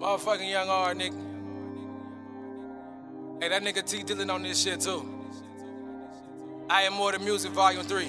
Motherfucking Young R, nigga. Hey, that nigga T Dillon on this shit too. I Am More Than Music, Volume 3.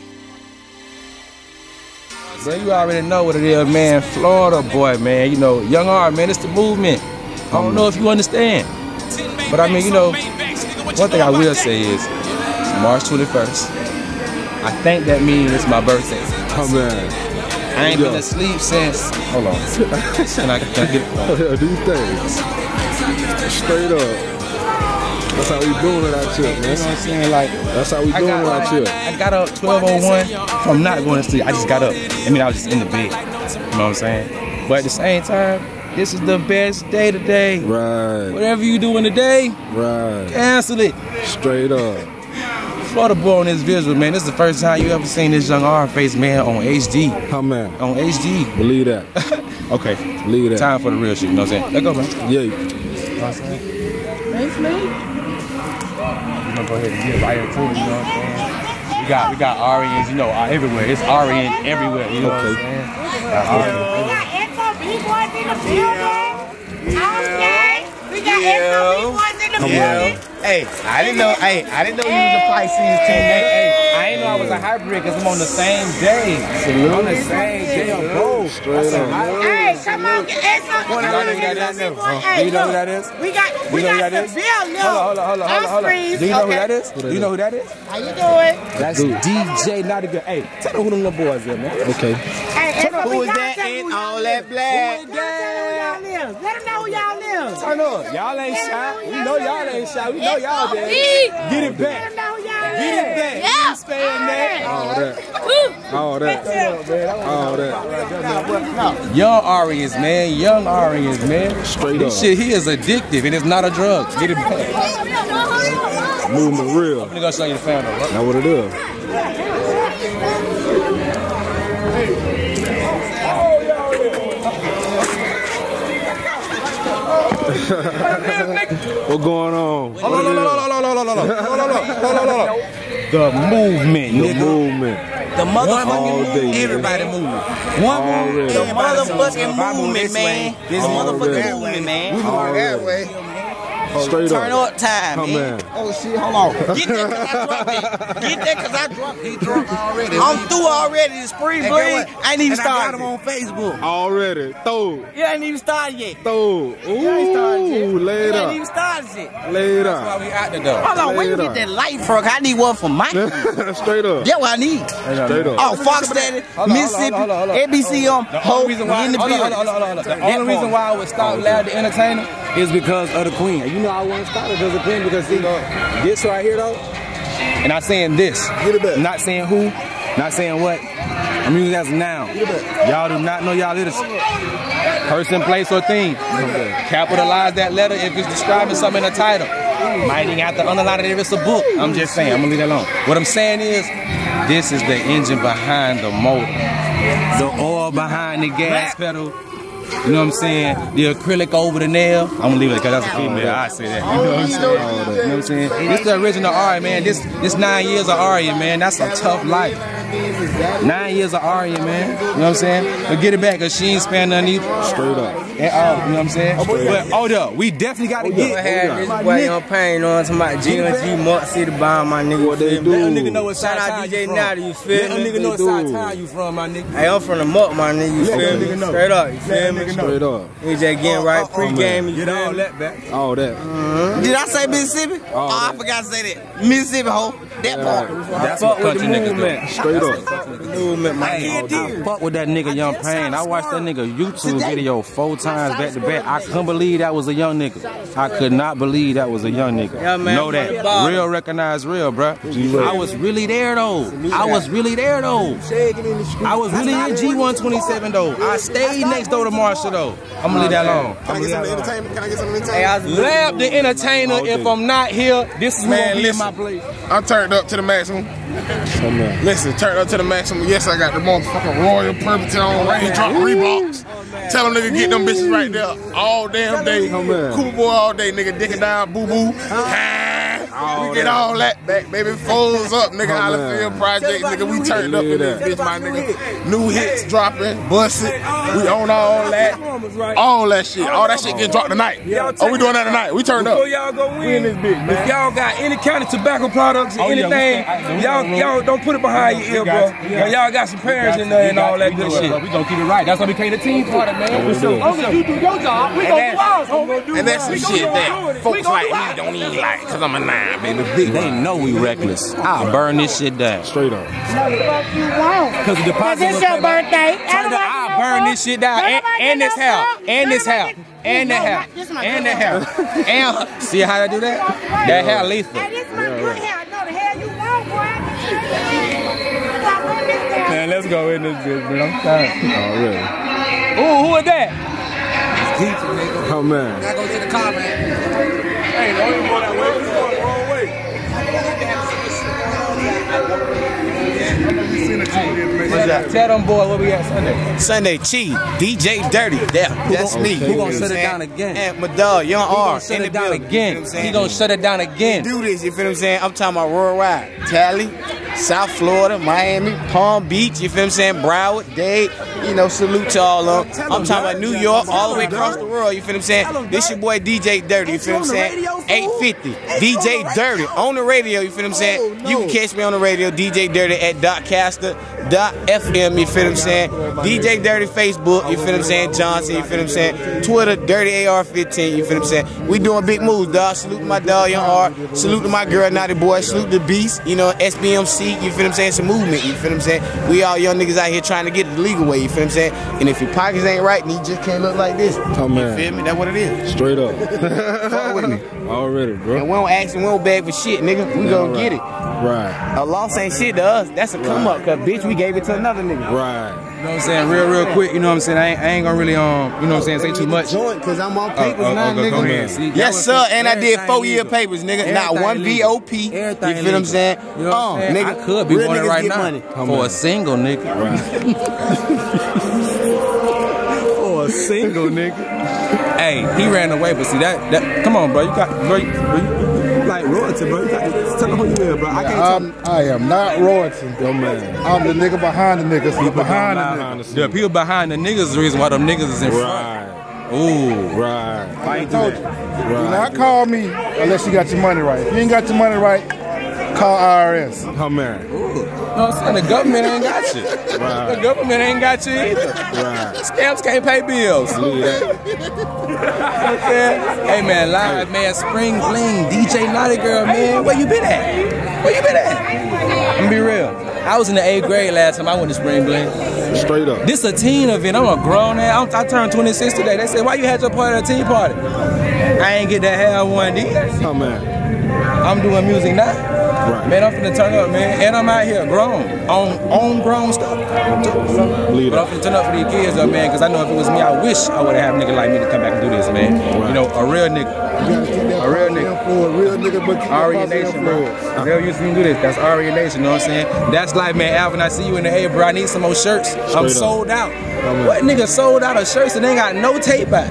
Bro, you already know what it is, man. Florida boy, man. You know, Young R, man, it's the movement. I don't know if you understand. But I mean, you know, one thing I will say is March 21st. I think that means it's my birthday. Oh, man. I ain't been asleep since. Hold on. Can I get it? Do things. Straight up. That's how we doing it out here, man. You know what I'm saying? Like, that's how we doing it out here. I got up 12:01. I'm not going to sleep. I just got up. I mean, I was just in the bed. You know what I'm saying? But at the same time, this is the best day today. Right. Whatever you doing today, right. Cancel it. Straight up. Florida boy on this visual, man. This is the first time you ever seen this Young R face, man, on HD. How, man? On HD. Believe that. Okay. Believe that. Time for the real shit, you know what I'm saying? Let go, man. Yeah. You know what I'm saying? Thanks, man. We're gonna go ahead and get right into it, you know what I'm saying? We got Arians, you know, everywhere. It's Arian everywhere, you know what I'm saying? We got SOB boys in the building. Okay. We got SOB boys in the building. Hey, I didn't know you was a Pisces teammate. Hey, I didn't know I was a hybrid because I'm on the same day. On the same day, I'm both. Straight up. Hey, come on, get SOB boys. Do you know who that is? We got the bill. Hold on. Do you know who that is? Do you know who that is? How you doing? That's DJ Naughty Girl. Hey, tell them who them little boys is, man. Okay. Hey, who is that in all that black? Let them know who y'all live. Turn up. Y'all ain't shy. We know y'all ain't shy. We know y'all there. Get it back. Get it back. Yeah. Stay in there. All that. Young Arians, man. Young Arians, man. Straight this up. Shit here is addictive and it's not a drug. Get it back. Movement real. I'm gonna show you the fan though. That's what it is. What going on? Hold on. The movement, The nigga. movement. The motherfucking All day, movement. nigga. Everybody moving. Already. The motherfucking movement, this way. man. This The Already. motherfucking movement, man. Already. Straight Turn up. up time, Come man. on. Oh shit, hold on. Get that cause I dropped it. Get that cause I dropped it. He drunk already. I'm through already. The spring break. I ain't even started. I got him on Facebook. Already. Throw. You ain't even started yet. Throw. Ooh, lay it You ain't even up. started yet. Lay it Why up. we out there though? Hold on, where you Straight get up. that light from? I need one for my Straight up. That's what I need. Straight up. Oh, Fox Daddy, Mississippi, ABC, The only reason why, in the building. The only reason why I would stop Loud the Entertainer is because of the Queen. You know I wouldn't stop it because of the Queen because see, this right here though, and I'm saying this, not saying who, not saying what, I'm using it as a noun. Y'all do not know y'all literacy. Person, place, or thing. Capitalize that letter if it's describing something in the title. Might even have to underline it if it's a book. I'm just saying, I'm gonna leave that alone. What I'm saying is, this is the engine behind the motor. The oil behind the gas pedal. You know what I'm saying? The acrylic over the nail. I'm gonna leave it because that's a female. I say that. You know what I'm saying? You know what I'm saying? This the original Aria, man. This 9 years of Aria, man. That's a tough life. 9 years of Aria, man. You know what I'm saying? But get it back because she ain't sparing none either. Straight up. And, you know what I'm saying? But hold up, we definitely got to get. I had this boy on pain on to my G&G Mark City bomb, my nigga. What they Let a nigga do? know what Shout side out town DJ you from. Naughty, you feel Let a me? nigga know what They side do. town you from, my nigga. Hey, I'm from the Muck, my nigga, you Let feel a me? nigga know. Straight up, you feel me? Straight up. We just getting right pre-game, you Get all feel me? that back. All that. Did I say Mississippi? All Oh, I that. forgot to say that. Mississippi, ho. That part. That's I fuck what with the country niggas do. movement. Straight up. Movement, my Hey, nigga. I fuck with that nigga Young Pain. I watched that nigga YouTube video 4 times back to back. I couldn't believe that was a young nigga. I could not believe that was a young nigga. Yeah, man, Know that. from the bottom. Real recognize real, bruh. I was really there though. I was really there though. I was really in G127 though. I stayed next door to Marshall though. I'm gonna leave that alone. Can I get some entertainment? Can I get some entertainment? Hey, I was Lab the Entertainer. If I'm not here, this is who Man, gonna be in listen. my place. I'm turned up to the maximum. Come on. Listen, turned up to the maximum. Yes, I got the motherfucking Royal Purple on Raindrop Reeboks. Tell them nigga get them bitches right there all damn day. Come on. Cool boy all day, nigga. Dicking down, boo boo. We get all that back, baby. Folds up, nigga. Hollyfield Project, nigga. We turned up in this bitch, my nigga. New hits dropping, bust it. We own all that. All that shit. All that shit getting dropped tonight. Oh, we doing that tonight. We turned up. Before y'all go in this bitch, man. If y'all got any kind of tobacco products or anything, y'all don't put it behind your ear, bro. Y'all got some parents in there and all that good shit. We gonna keep it right. That's why we came to team party, man. As long as you do your job, we gonna do ours, homie. And that's some shit that folks like me don't even like, cause I'm a 9, baby. They know we reckless. I'll burn this shit down. Straight up. Cause the deposit. It's your birthday. I'll burn this shit down. And this house. And this house. And the hair. And the hair. And see how I do that? That hair lethal. Hey, this is my good hair. No, the hair you want, boy. Man, let's go in this bitch, man. I'm tired. Oh, really? Ooh, who is that? Oh, man. Gotta go to the car, man. Hey, don't even go that way. You're going the wrong way. Tell them boy where we at Sunday. Sunday, Chi, DJ Dirty. Yeah, that's me. Who gonna shut it down again? And my dog, Young R. Shut it down again. He gonna shut it down again. Do this, you feel what I'm saying? I'm talking about worldwide. Cali, South Florida, Miami, Palm Beach, you feel what I'm saying? Broward, Dade, you know, salute to all of them. I'm talking about New York, all the way across the world, you feel what I'm saying? This your boy DJ Dirty, you feel what I'm saying? 850, DJ Dirty, on the radio, you feel what I'm saying? You can catch me on the radio, DJ Dirty at .caster.fm, you feel what I'm saying? DJ Dirty Facebook, you feel what I'm saying? Johnson, you feel what I'm saying? Twitter, Dirty AR15, you feel what I'm saying? We doing big moves, dog. Salute to my dog, Young R. Salute to my girl, Naughty Boy. Salute to Beast, you know, SBMC, you feel what I'm saying? It's a movement, you feel what I'm saying? We all young niggas out here trying to get it the legal way, you feel what I'm saying? And if your pockets ain't right, then you just can't look like this. Oh, man. You feel me? That's what it is. Straight up. Fuck with me. Already, bro. And we don't ask and we don't beg for shit, nigga. We gonna get it. Right. A loss ain't shit to us. That's a come up, cause bitch, we gave it to another nigga. Right. You know what I'm saying? Real quick, you know what I'm saying? I ain't gonna really, you know what I'm saying, say too much. Cause I'm on papers now, go nigga. ahead. See, Yes, sir, and I did 4-year papers, nigga. Not one VOP. You feel what I'm saying? You know what I'm saying? Nigga, I could be real on it niggas right get now money. for a single nigga. For a single nigga. Hey, he ran away, but see that come on, bro. You got, bro, you like royalty, bro. You got to tell them who you is, bro. I am not royalty, yo, man. I'm the nigga behind the niggas. He's behind the niggas. The people behind the niggas is the reason why them niggas is in front. Ooh. Right. Why you do that? Do not call me unless you got your money right. If you ain't got your money right, call IRS. Oh, man. You know what I'm saying? The government ain't got you. Right. The government ain't got you either. Right. Scams can't pay bills. Okay. Hey, man, live, man, Spring Bling, DJ Naughty Girl, man. Where you been at? Where you been at? I'm gonna be real. I was in the 8th grade last time I went to Spring Bling. Straight up. This a teen event. I'm a grown ass. I turned 26 today. They said, why you had your party at a teen party? I ain't get that hair one D. Oh, man. I'm doing music now. Right. Man, I'm finna turn up, man. And I'm out here grown. On grown stuff. But I'm finna turn up for these kids, though, man, because I know if it was me, I wish I would have had a nigga like me to come back and do this, man. Right. You know, a real nigga. A real nigga. For a real nigga, but Aria Nation, bro. They used to do this. That's Aria Nation, you know what I'm saying? That's life, man. Alvin, I see you in the A, bro. I need some more shirts. I'm sold out. What nigga sold out of shirts and they ain't got no tape back?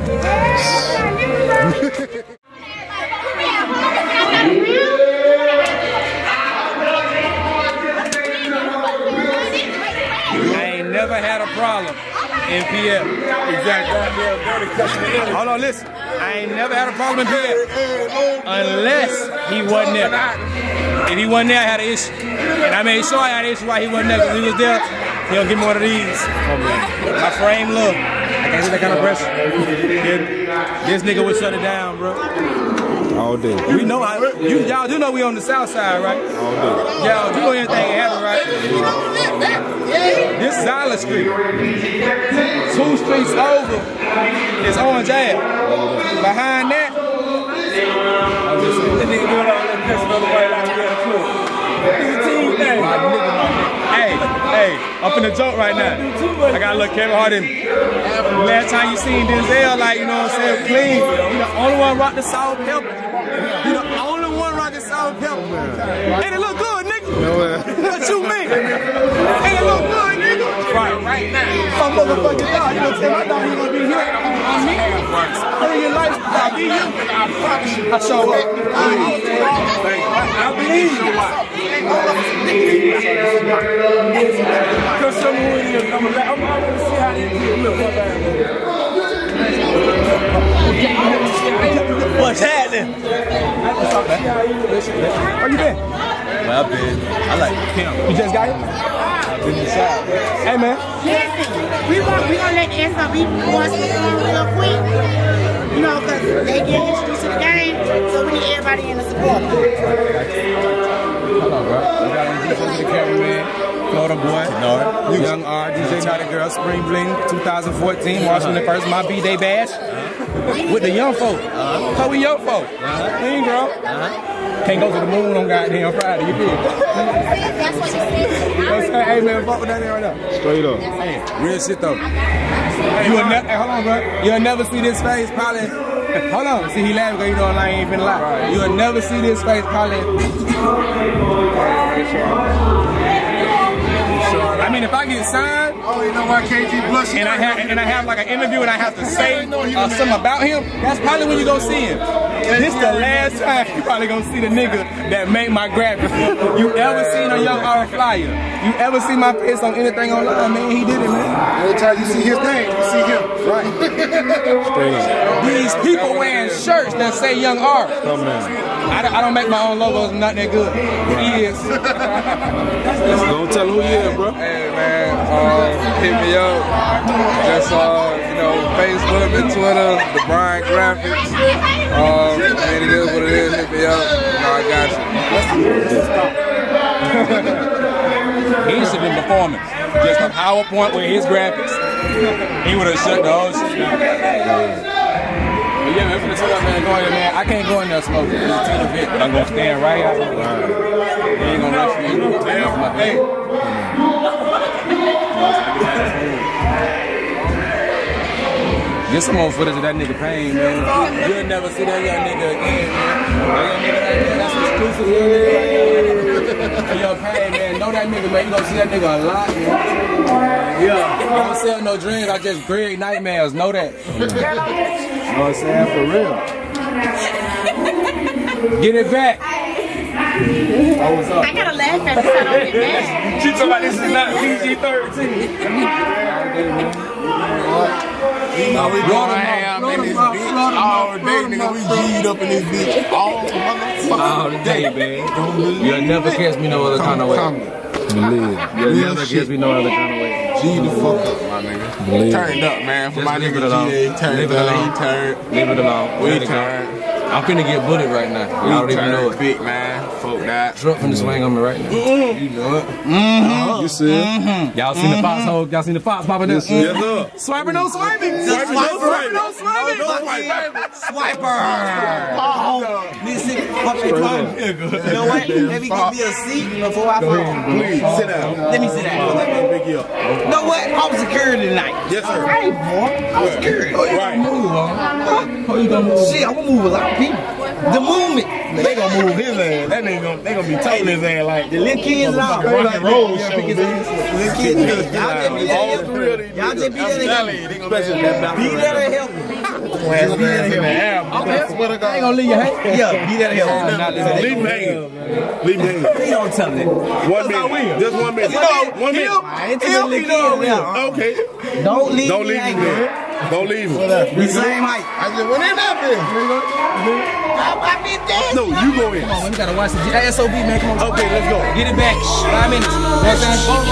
Never had a problem in PF. Exactly. Hold on, listen. I ain't never had a problem in PF unless he wasn't there. If he wasn't there, I had an issue. And I made sure I had an issue while he wasn't there. Because he was there, he don't give me one of these. My frame look. I can't do that kind of pressure. This nigga would shut it down, bro. All day. We know how. Y'all do know we on the south side, right? All day. Y'all do know anything happen, right? This is Island Street. 2 streets over is Orange Ave. Behind that, the nigga doing all that piss another way like we at a club. It's a team thing. Hey, I'm finna joke right now. I got a little Kevin Hart in me. Last time you seen Denzel, like, you know what I'm saying, clean. He the only one rock the salt and pepper. He the only one rock the salt and pepper. And it look good, nigga. What you mean? And it look good, nigga. Right now. Some motherfucking dog. You know what I'm saying? I thought he was gonna be here on me. I mean, your lifestyle. I show up. I believe you. Because some who it is, I'm going to see how they look. What's happening? Where you been? Well, I've been. I like him. You just got here? I've been inside. Hey, man. Listen, we gonna let the SOB boys real quick. You know, because they get introduced to the game, so we need everybody in the support. Hold on, bro. We got DJ the cameraman, Florida Boy, Young R, DJ Naughty Girl, Spring Bling, 2014, Washington First, my B-Day Bash. With the young folk. How we young folk? Clean, girl. Can't go to the moon on goddamn Friday, you feel? That's what you said. Hey, man, fuck with that there right now. Straight up. Hey, real shit, though. Hey, hold on, bro. You'll never see this face, probably. Hold on. See, he laughing because you know I ain't finna lie. You'll never see this face, probably. I mean, if I get signed, you know why KG blushing? and I have like an interview and I have to say something about him, that's probably when you go see him. This the last time you probably gonna see the nigga that made my graphics. You ever seen a Young R flyer? You ever see my face on anything online, man? He did it, man. Every time you see his name, you see him. Right. These people wearing shirts that say Young R. I don't make my own logos, not that good. He is. Don't tell him who you is, bro. Hey man, hit me up. Just you know, Facebook and Twitter, the Brian Graphics. Man, it is what it is. Hit me up. I got you. He should have been performing. Just a PowerPoint with his graphics. He would have shut the whole shit down. But yeah, man, for the man, go in there, man. I can't go in there smoking. It's a bit, but I'm gonna stand right out. He ain't gonna rush me. That's my thing. Get some more footage of that nigga Pain, man. You'll never see that young nigga again, man. That young nigga right there, that's exclusive young nigga right there. Yo, Pain, man, know that nigga, man. You gonna see that nigga a lot, man. Yeah. I don't sell no dreams, I just create nightmares. Know that. You know what I'm saying? For real. Get it back. Oh, what's up? I gotta laugh at this. I don't get mad. She talking about this is not PG-13. You know we going ham in this bitch all day, nigga. We G'd up in this bitch all day, man. You'll never catch me no other kind of way. You'll never catch me no other kind of way. G the fuck up, my nigga. Turned up, man. For my nigga G, turned up. Leave it alone. We turned. I'm finna get bullied right now. Y'all don't even know it. Big man. Fuck that. Truck finna swing on me right now. You know it. You see it? Y'all seen the foxhole? Y'all seen the fox popping up? Yes, sir. Swiper, no swiping. Swiper, no swiping. Swiper. Oh, listen, fuck your phone. You know what? Let me give me a seat before I fall. Please, sit down. Let me sit down. Let me pick you up. You know what? I was security tonight. Yes, sir. Hey, boy. I was security. Right. How you gonna move? Shit, I'm gonna move a lot of people. The movement. They gonna move his ass. That nigga they gonna be toting his ass like the little kids and all. Rock and roll show. Little kids. Y'all just be there to help me. Be there to help me. I ain't gonna leave you hang. Yeah, be there to help me. Leave him hanging. Leave him hanging. Please don't tell me that. 1 minute. Just 1 minute. 1 minute. Okay. Don't leave Don't me leave him hanging. there. Don't leave him. We same height. I just went in that bitch. I been there. No, you go in. Come on, man, we gotta watch the SOB, man. Come on. Okay, let's go. Get it back. 5 minutes. You know what I'm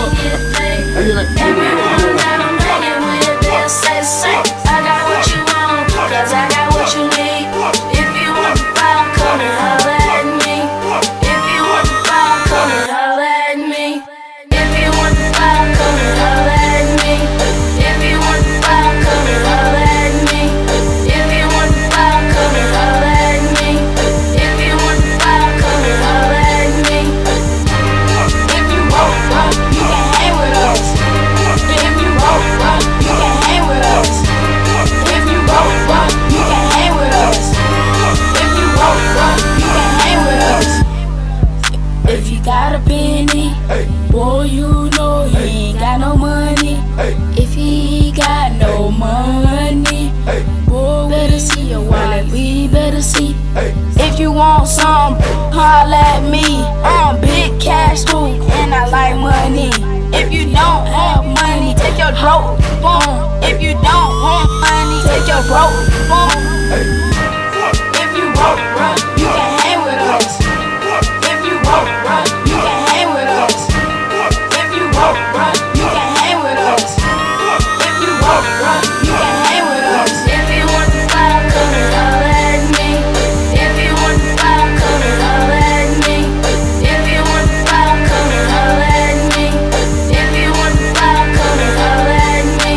saying? I got what you want, cause I got what you need. If you want to buy, come and holler at me. If you want to buy, come and holler at me. If you want to buy, come and holler at me. If you want to buy, come and holler at me. If you want to buy, come and holler at me. If you want to buy, come and holler at me. If you want to buy, you can hang with us. holler at me. I'm big cash too, and I like money. If you don't have money, take your broke phone. If you don't want money, take your broke phone. If you broke, bruh, you can hang with us. If you broke, bruh, you can hang with us. If you broke, bruh, you can hang with us. If you broke, bruh, you can hang with us. If you want to fly, come and holler at me. If you want to fly, come and holler at me. If you want to fly, come and holler at me. If you want to fly, come and holler at me.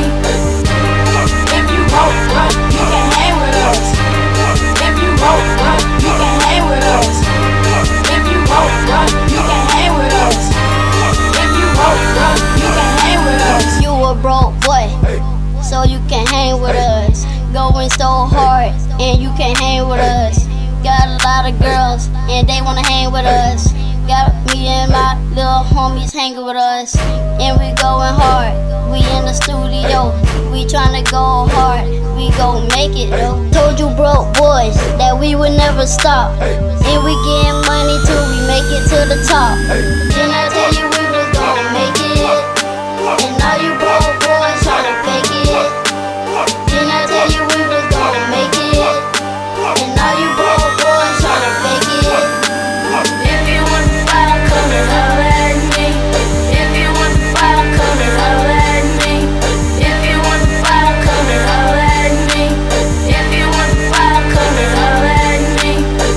If you broke, bruh, you can hang with us. If you broke, bruh, you can hang with us. If you broke, bruh, you can hang with us. If you broke, bruh, you can hang with us. You a broke boy, so you can hang with us. Going so hard, and you can hang with us. Got a lot of girls, and they wanna hang with us. Got me and my little homies hanging with us, and we going hard. We in the studio, we tryna go hard. We gon' make it though. Told you broke boys that we would never stop, and we getting money till we make it to the top. Didn't I tell you we was gon' make it? And now you broke boys tryna fake it. Didn't I tell you we was gon' make it? And now you broke boys tryna fake it. If you want to fly, come and holler at me. If you want to fly, come and holler at me. If you want to fly, come and holler at me. If you want to fly, come and holler at me.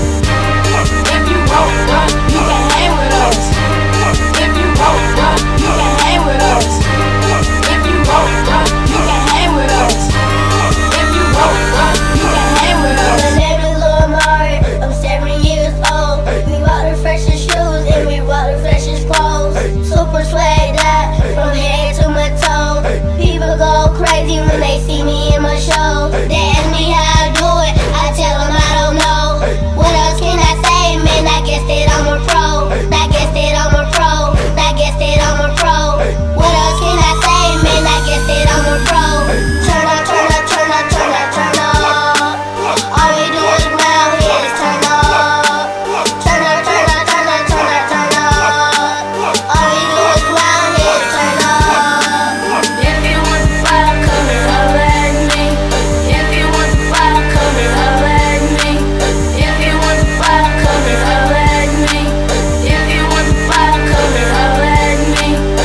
If you broke, bruh, you can hang with us. If you broke, bruh, you can hang with us. If you broke, bruh, you can hang with us. If you broke, bruh, you can hang with us. My name is Lil Mari, I'm 7 years old. We bought the freshest shoes and we bought the freshest clothes. Super swagged out from head to my toe. People go crazy when they see me in my show. They ask me how I do it, I tell them I don't know. What else can I say, man? I guess that I'm a pro. I guess that I'm a pro. I guess that I'm a pro. What else can I say, man? I guess that I'm a pro. Turn up, turn up, turn up, turn up, turn up. All we do is round here is turn up. Turn up, turn up, turn up, turn up, turn up. All we do is round here is turn up. If you want to fly, come and holler at me. If you want to fly, come and holler at me. If you want to fly, come and holler at me. If you want to fly, come and holler at me.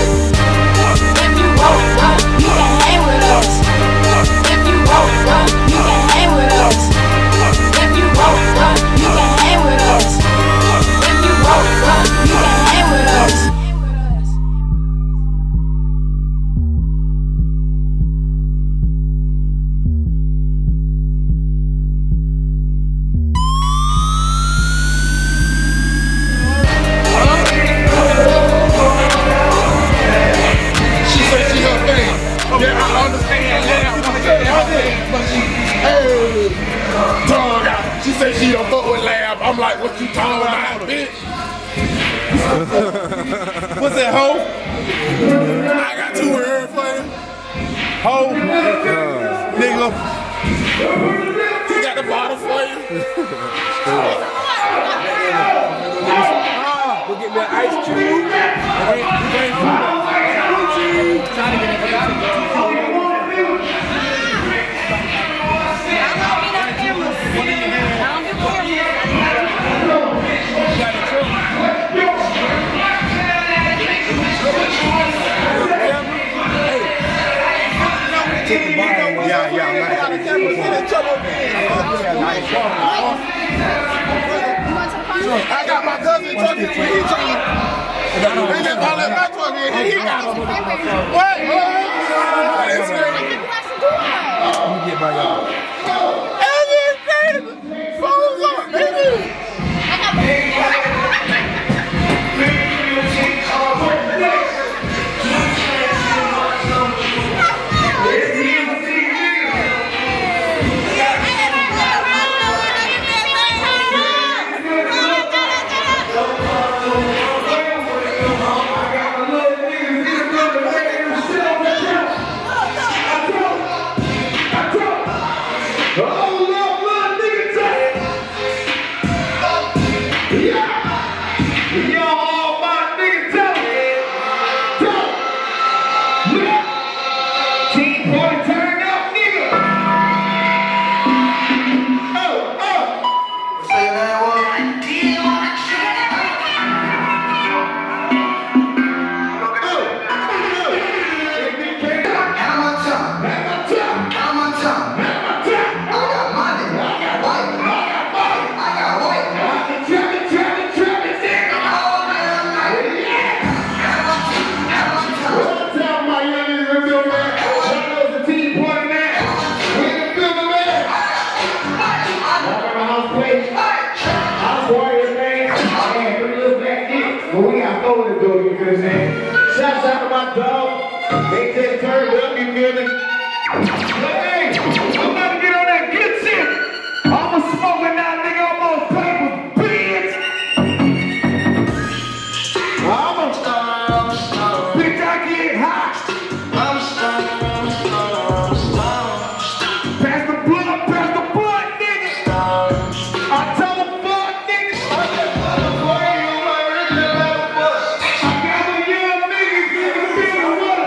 If you broke, bruh, you can hang with us. If you broke, bruh, you can hang with us. If you broke, bruh, you can hang with us. If you broke, bruh, you can hang with us. She said she her thing. Yeah, I understand. Yeah, I wanna get that thing, but hey, dog out. She said she don't fuck with Lab. I'm like, what you talking about, bitch? What's that, hoe? I got 2 words for you. Hoe, nigga. He got the bottle for you. Go get me an ice cube. I got my cousin talking to me. They just call it my truck in. He got him. What? Let me get my y'all. Everything. Phones up, baby. they turned up, you feel me? Hey, I'm about to get on that good shit. I'm a smoking that nigga, I'm on paper, bitch. I'm a star, bitch, I get hot. I'm a star. Pass the blood, nigga. I tell them fuck, nigga. I got a young nigga, give me a water.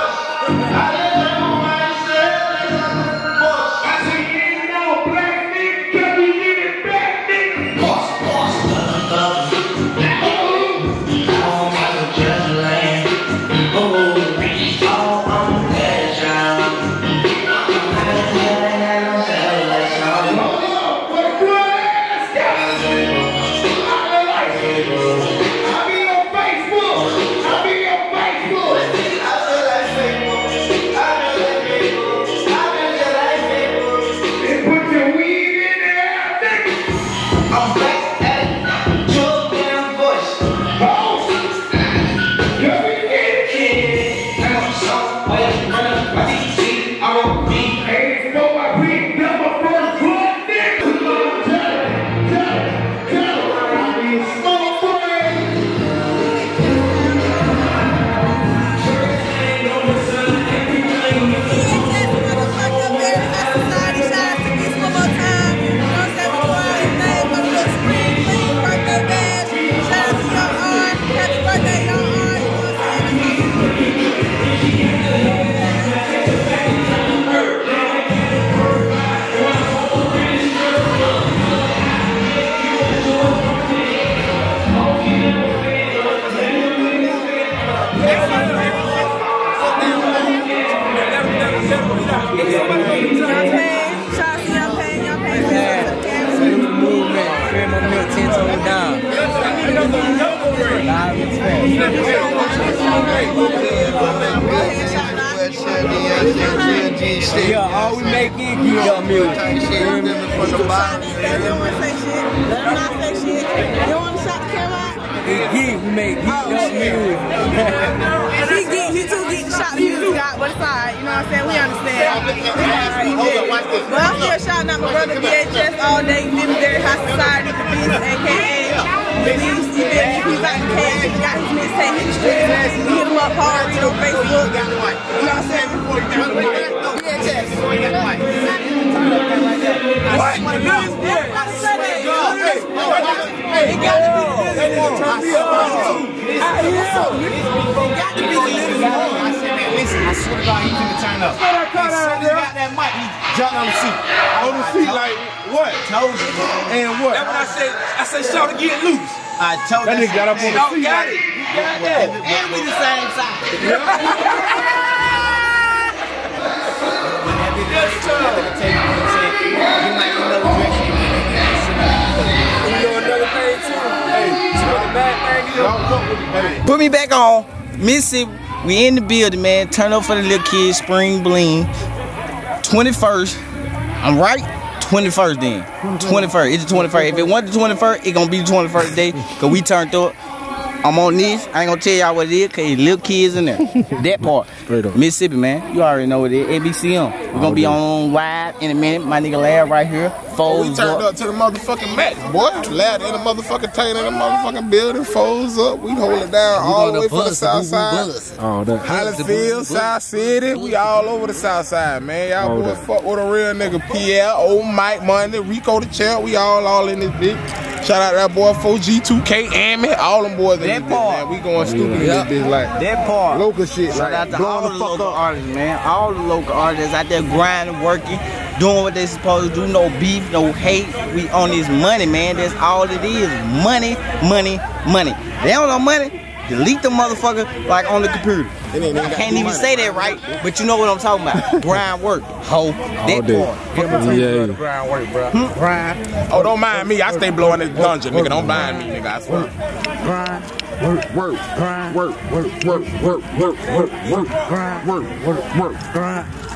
Yeah, all we make is geek up music. You don't want to say shit. Let them not say shit. You don't want to shout the camera out? It's geek, we make geek up music. He geek, he too geek to shout the music out, but it's alright, you know what I'm saying? We understand. But I'm still shouting out my brother DHS all day, Legendary High Society, the Beast, aka the Beast. He's out the cage, he got his mixtape, hit the streets. We hit him up hard, read on Facebook. You know what I'm saying? DHS. What? It got to be the listen, I swear to God, he's gonna turn up. As soon as he got that mic, he jumped on the seat. On the seat, like what? Told you. And what? That's when I say, shout to get loose. I told that nigga got up on the seat. Got it. You got that. And we the same side. Put me back on. Mississippi, we in the building, man. Turn up for the little kids, spring bling. 21st. I'm right? 21st then. 21st. It's the 21st. If it wasn't the 21st, it's gonna be the 21st day. Cause we turned up. I'm on this. I ain't gonna tell y'all what it is, cause it's little kids in there. That part. Mississippi, man. You already know what it is. ABCM. We're gonna be on wide in a minute. My nigga Lad right here. Folds we turned up to the motherfucking max, boy. Lad in the motherfucking tank in the motherfucking building. Folds up. We hold it down all the way from the south side. Hollyfield, South City. We all over the south side, man. Y'all boys fuck with a real nigga. PL, old Mike Monday, Rico the Champ. We all in this bitch. Shout out that boy 4G2K, Amy, all them boys in this bitch, man. We going stupid in this bitch, like that part. Local shit, shout like out to all the local artists, man. All the local artists out there grinding, working, doing what they supposed to do. No beef, no hate. We on this money, man. That's all it is. Money, money, money. They don't know money. Delete the motherfucker like on the computer. I can't even say that right, but you know what I'm talking about. Grind work, ho. That part. Yeah. Grind work, bro. Grind. Oh, don't mind me. I stay blowing this dungeon, nigga. Don't mind me, nigga. I swear. Grind. Work. Grind. Work. Grind. Work.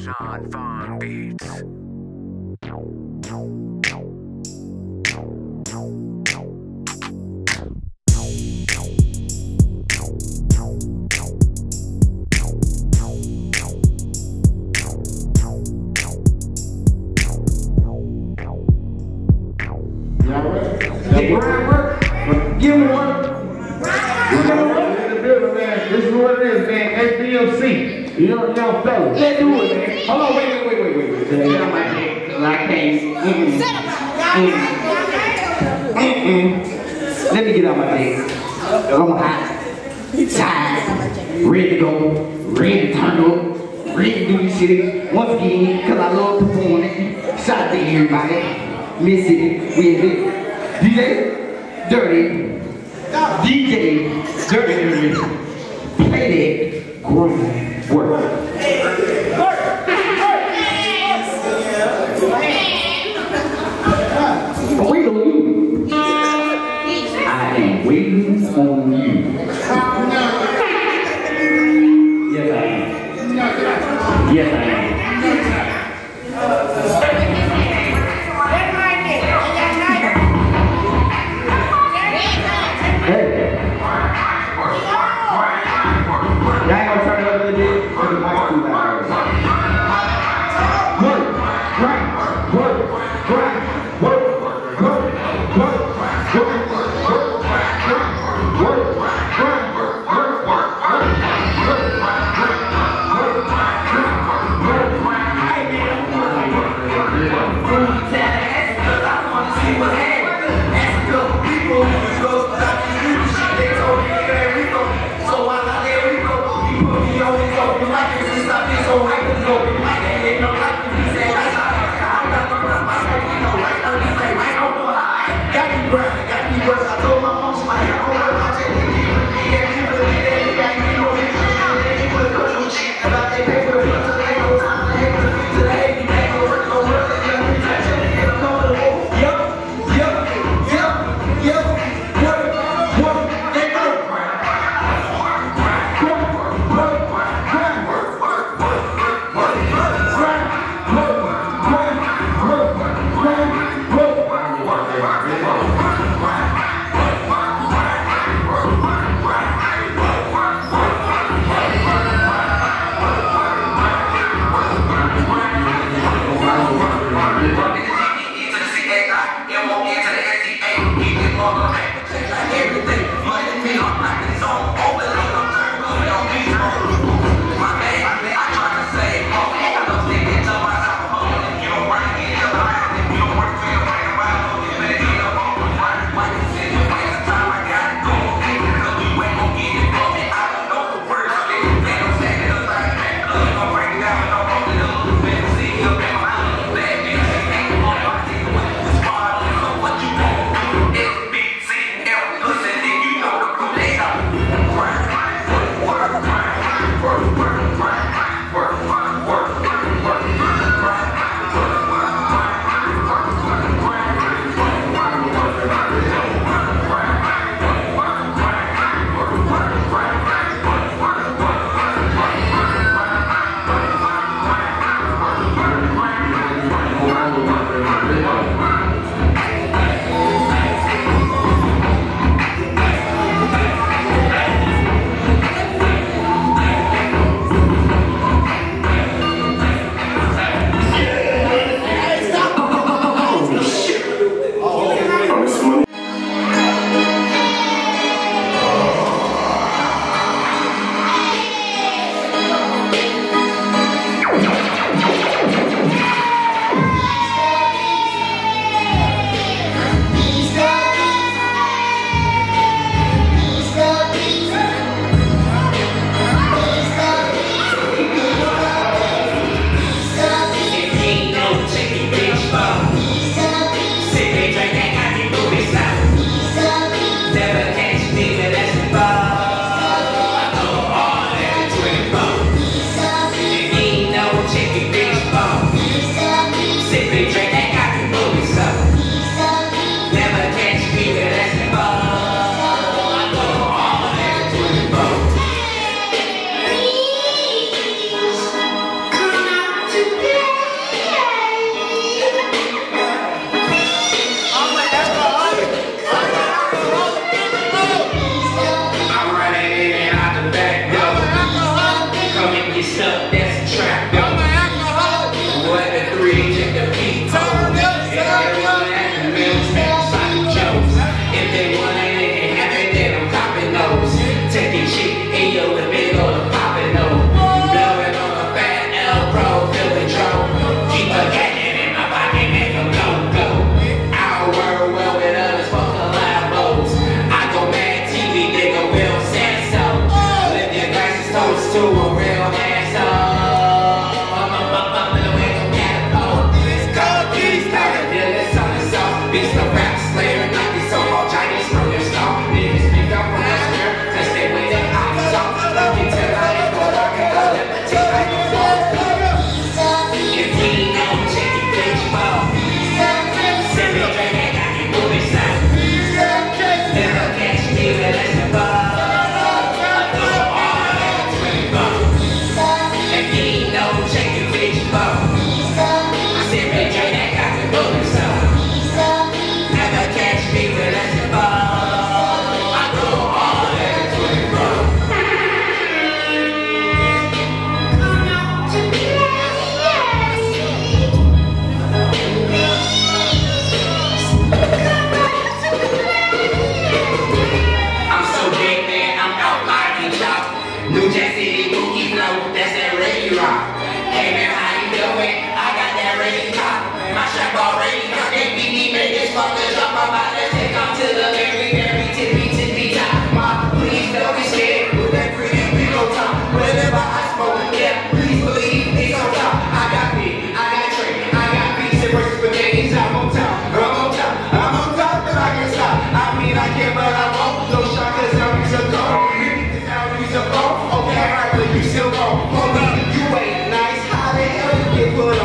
Deshaun Fong Beats. Give me one. This is what it is, man. SDMC. Young fellas. Let's do it, man. Hold on, wait. Get on my dick. I can't. Let me get on my dick. I'm hot. Tired. Ready to go. Ready to turn up. Ready to do this shit once again, because I love performing. Shout out to everybody. Mississippi. We in this. DJ Dirty. Play that grind work. We believe. I am waiting on you. Yes, I am. Yes, I am. Y'all ain't gonna turn it up a little bit?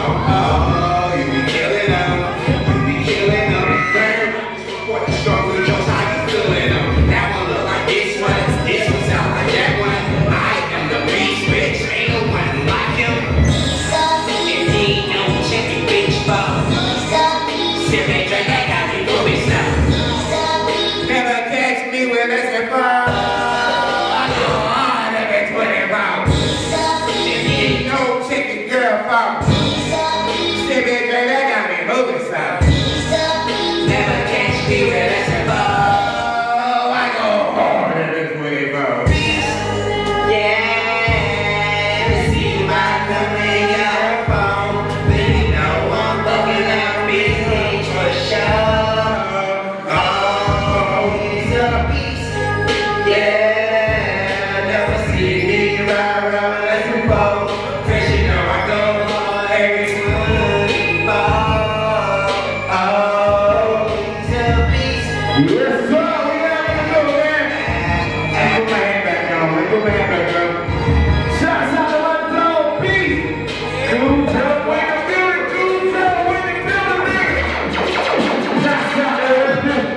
Oh, you be killing them. You be killing them. What the struggle knows how you feeling them. That one look like this one. This one sound like that one. I am the beast, bitch. Ain't no one like him. And he ain't no chicken bitch bum. Sip and drink, I got me moving stuff. Never catch me with this before. I go hard every 24. And he ain't no chicken girl bum. Sip and drink, I got me moving stuff. Never catch me with this before. I go hard every 24. Yeah, see my number in your phone. Baby, no one fucking up big age for sure. Oh, he's a beast. Yeah, never see me ride around like a boat. Cause you know I go on every 24. Oh, he's a beast. Yes, sir, we gotta go, man. Hey, put my hand back on, man. Put my hand back on. Shots out of my dog, beast. Cool job, way to feel it. Cool job, way to feel it, nigga. Shots out of my dog.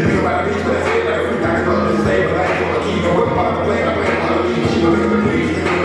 Keep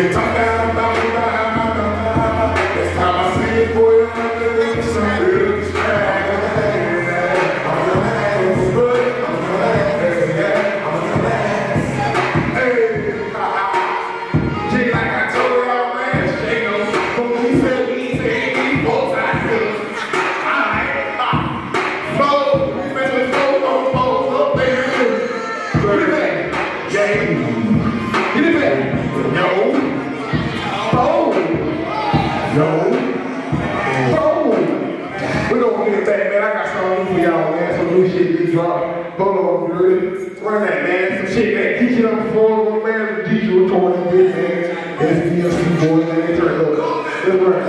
Run that, man. Some shit, man. Teach it up before, man. The teacher was told us this, man. It's DSP boys, man. They turned up. Let's run.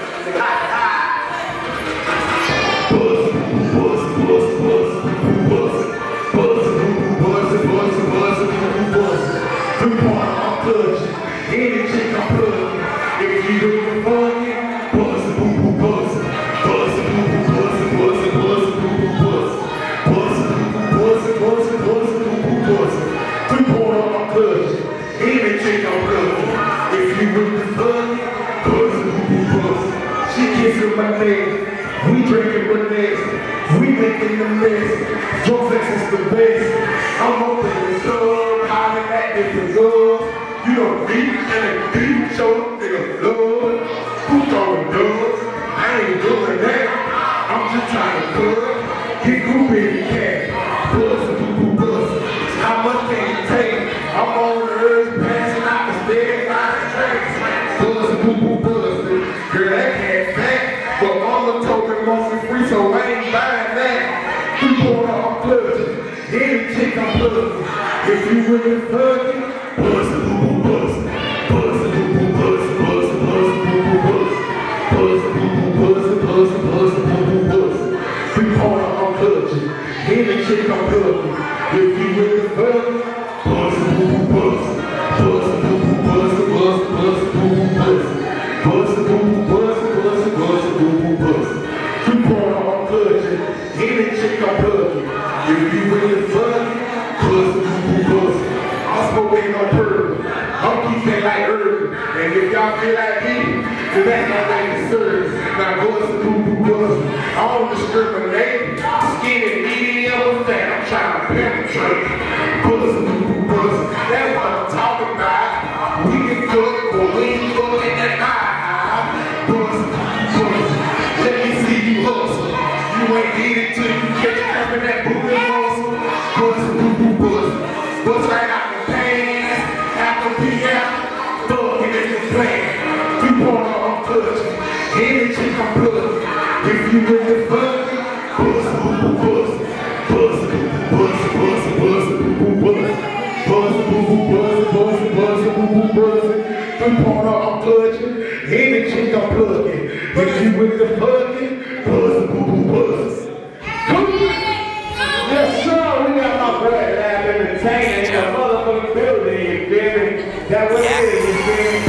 We drinking with this, we making the mess. Drunk sex is the best. I'm open the club, hollering at different girls. You don't beat and the beat show nigga blood. Who throwing dubs? I ain't doing that. I'm just trying to plug. Get groupie in the cat. Buzz, boo buzz. How much can you take? I'm on the earth, passing out the stairs, out the tracks. Buzz, boo buzz. Girl, that cat fat. But mama told me mostly free, so I ain't buying that. You going off clutch, any chick I'm plugging. If you really fucking, buzz, boo buzz, buzz, boo buzz, buzz, buzz, boo buzz, buzz, boo buzz, buzz, buzz, boo buzz. We going off clutch, any chick I'm plugging. If you really fucking, buzz, boo buzz, buzz, boo buzz, buzz, buzz, boo buzz, buzz, boo buzz. We pouring on clutching, any chick I'm plugging. If you really fucking, buzz, buzz. I'm smoking on purple. I'm keeping like herb. And if y'all feel like me, then that's not like the service. Now buzz, buzz. I don't discriminate. Skinny, medium, or fat. I'm trying to penetrate. Buzz, buzz. That's what I'm talking about. We can cook, but we ain't cooking at night. Buzz, buzz. Let me see you hustle. You ain't need it till you catch coming that booty muscle. Buzz, buzz. Buzz right out the pants. After we out, thugging in the plan. We pouring on clutch. Any chick I'm plugging. If you really fucking, buzz, buzz. Buzz, buzz, buzz, buzz, buzz. Buzz, buzz, buzz, buzz, buzz. We pouring on clutching. Any chick I'm plugging. If you with the fucking, buzz, buzz. Yes, sir, we got my brother Lab Entertainment in the motherfucking building, you feel me? That's what it is, you feel me?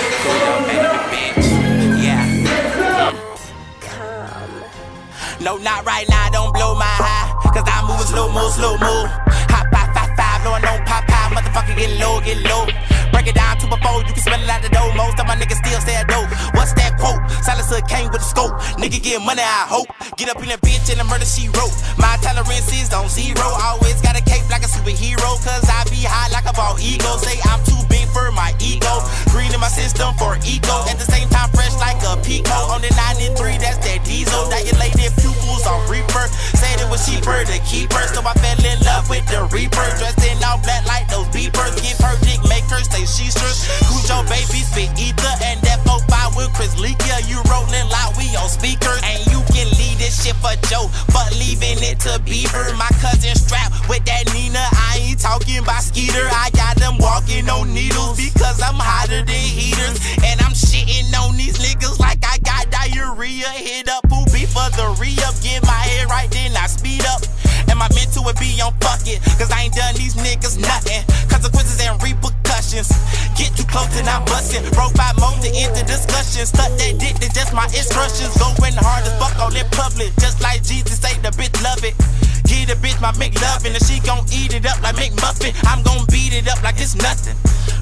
No, not right now, don't blow my high. Cause I'm moving slow mo, slow mo. Hop, 5, blowing on pop, motherfucker, get low, get low. Break it down to before, you can smell it out the door. Most of my niggas still stay at dope. What's that quote? Silencer came with a scope. Nigga get money, I hope. Get up in a bitch and a murder she wrote. My tolerance is on zero. Always got a cape like a superhero. Cause I be high like a bald ego. Say I'm too big for my ego. Green in my system for eco. At the same time fresh like a Pico. On the 93, that's that diesel. Dilated pupils on Reaper. Said it was cheaper to keep her. So I fell in love with the Reaper. Dressed in all black like those beepers. Give her dick, make her stay sheestress. Cujo baby spit ether. And that 4-5 with Chris Leakia. You rolling loud, we on speakers. And you can leave this shit for Joe. But leaving it to Bieber. My cousin strapped with that Nina. I ain't talking about Skeeter. I got them walking on needles. Because I'm hotter than heaters. And I'm shitting on these niggas like I got diarrhea. Hit up who be for the re-up. Get my head right, then I speed up. And my mental would be on fuck it. Cause I ain't done these niggas nothing. Consequences and repercussions. Get too close and I'm busting. Broke by more to end the discussion. Stuck that dick, that's just my instructions. Going hard as fuck all in public. Just like Jesus say the bitch love it. Get a bitch my McLovin'. And she gon' eat it up like McMuffin. I'm gon' beat it up like it's nothing.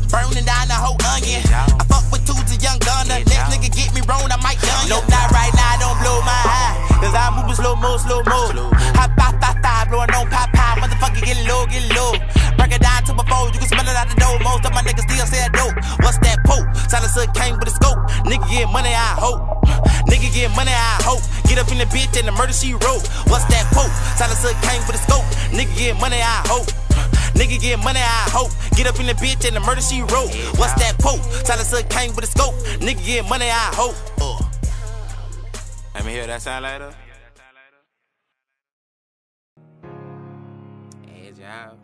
burning down the whole onion. I fuck with dudes a young gunner. Next nigga get me wrong, I might gun you. Nope, not right now, don't blow my high. Cause I move slow mo, slow mo. Hot 555, blowing on pop pop. Motherfucker get low, get low. Break it down to my phone, you can smell it out the door. Most of my niggas still say dope. What's that poke? Silencer came with a scope. Nigga get money, I hope. Nigga get money, I hope. Get up in the bitch and the murder she wrote. What's that poke? Silencer came with a scope. Nigga get money, I hope. Nigga get money, I hope. Get up in the bitch and the murder she wrote. What's that poke? Silencer came with a scope. Nigga get money, I hope. Let me hear that sound like that. Hey, job.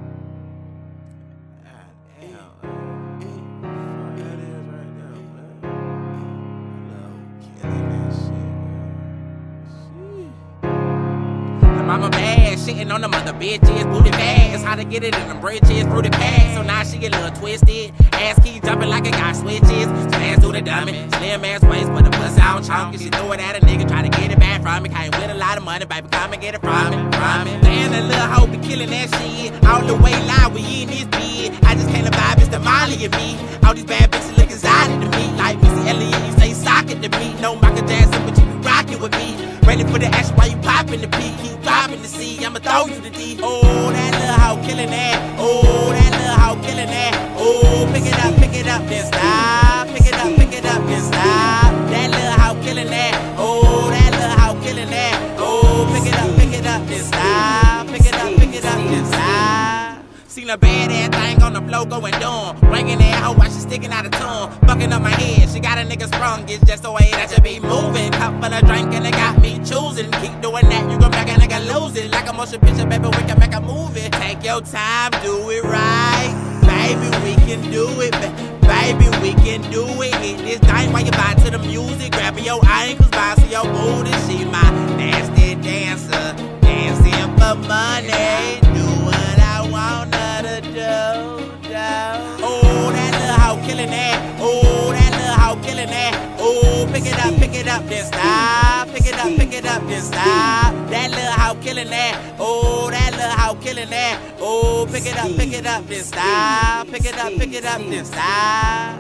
Mama bad, shitting on the mother bitches, booty bags. How to get it in them bridges, fruity bags. So now she get a little twisted. Ass keep jumping like it got switches. Smash through the dummy, slim ass waist, but the pussy out chunky. She throw it at a nigga, try to get it back from me. Came with a lot of money, baby, come and get it from me. Damn, that little hoe be killing that shit. All the way live, we in this bed. I just can't vibe, it's the Molly and me. All these bad bitches look exotic to me. Like Missy Elliott, you say socket to me. No Michael Jackson, but you be rockin' with me. Ready for the action while you poppin' the P. Keep dropping the C, I'ma throw you the D. Oh, that little hoe killin' that. Oh, that little hoe killin' that. Oh, pick it up, then stop. Pick it up, then stop. That little hoe killin' that. Oh, that little hoe killin' that. Oh, pick it up, then stop. Pick it up, then stop. Seen a bad ass thing on the floor going dumb. Ringing that hoe while she sticking out of tongue. Fucking up my head, she got a nigga sprung. It's just the way that you be moving. Cup full of drink and it got me choosing. Keep doing that, you gon' make a nigga lose it. Like a motion picture, baby, we can make a movie. Take your time, do it right. Baby, we can do it. Baby, we can do it. Hit this thing while you vibe to the music. Grab your ankles, bounce to your booty. She my nasty dancer. Dancing for money. Do what I want her to do. Oh, that little hoe killing that. Oh, that little hoe killing that. Oh, pick it up, then stop. Pick it up, then stop. That little hoe killing that. Oh, that little hoe killing that. Oh, pick it up, then stop. Pick it up, then stop.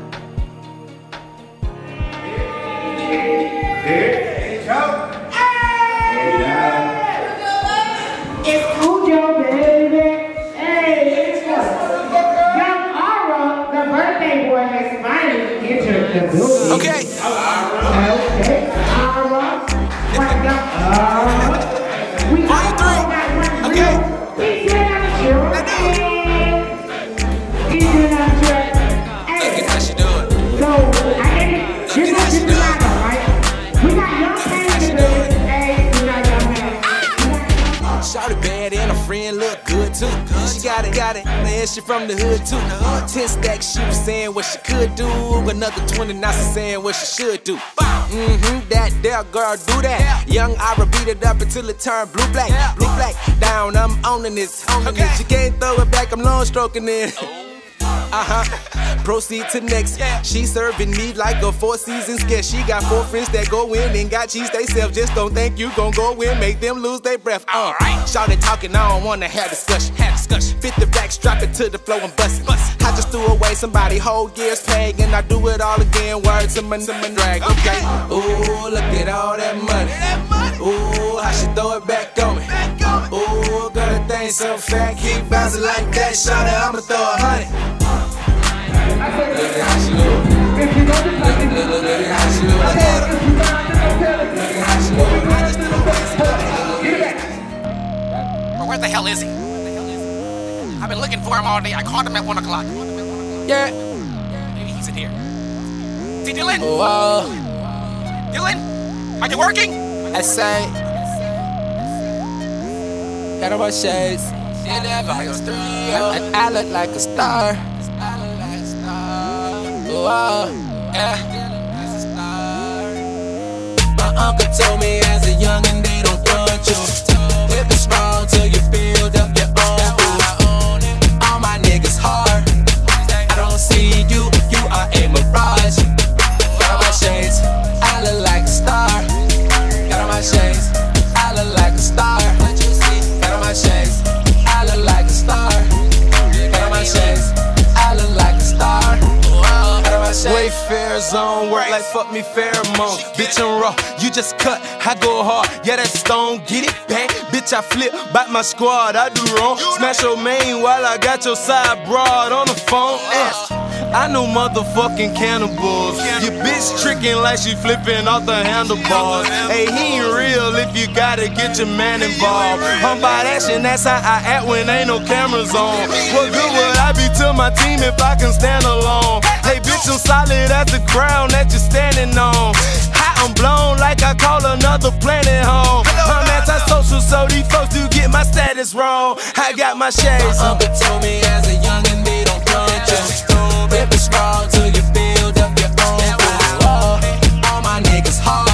It's Cujo, baby. Hey, it's Young Aura, the birthday boy, has finally entered the building. Okay. Okay, Aura. What's up, Aura? We got 3. Okay. He's doing our show. He's doing our show. Hey. Look how she do it. So, this is the lineup, right? We got Young Pain to do it. Hey, we got Young Pain. Shawty bad and her friend look good too. She got it, man, she from the hood too. 10 stacks, she was saying what she could do. Another 20 now she saying what she should do. That there girl do that. Young Ira beat it up until it turned blue black. Blue black, down, I'm owning this. She can't throw it back, I'm long stroking it. Proceed to next. She serving me like a 4 Seasons guest. She got 4 friends that go in and got cheese they self. Just don't think you gon' go in, make them lose their breath. Shout it talking, I don't wanna have discussion. 50 racks, drop it to the floor and bust it. I just threw away somebody whole year's pay and I do it all again. Word to my drag, okay? Ooh, look at all that money. Ooh, how she throw it back on me. Ooh, girl, that thing so fat, keep bouncing like that. Shout it, I'ma throw 100. Look at how she look. Look at how she look. Look at how she look. Where the hell is he? I've been looking for him all day. I caught him at 1 o'clock. Yeah. Maybe he's in here. Is he Dylan? Dylan? Are you working? I say. Got on my shades. I look like a star. My uncle told me as a youngin' they don't front you. If it's wrong till you build up your own. All my niggas hard. I don't see you, you are a mirage. Got on my shades, I look like a star. Got on my shades, I look like a star. Got on my shades, I look like a star. Got on my shades, I look like a star. fair zone. Work like fuck me pheromones. Bitch, I'm raw, you just cut, I go hard. Yeah, that stone, get it back. Bitch, I flip, bite my squad, I do wrong. Smash your main while I got your side broad on the phone. I know motherfucking cannibals. Your bitch tricking like she flipping off the handlebars. Hey, he ain't real if you gotta get your man involved. I'm by that shit, that's how I act when ain't no cameras on. What good would I be to my team if I can stand alone? Hey, bitch, I'm solid as the crown that you're standing on. I'm blown like I call another planet home. I'm anti-social, so these folks do get my status wrong. I got my shades. My uncle told me as a youngin' they don't front you. Rip it strong till you build up your own food. All my niggas hard.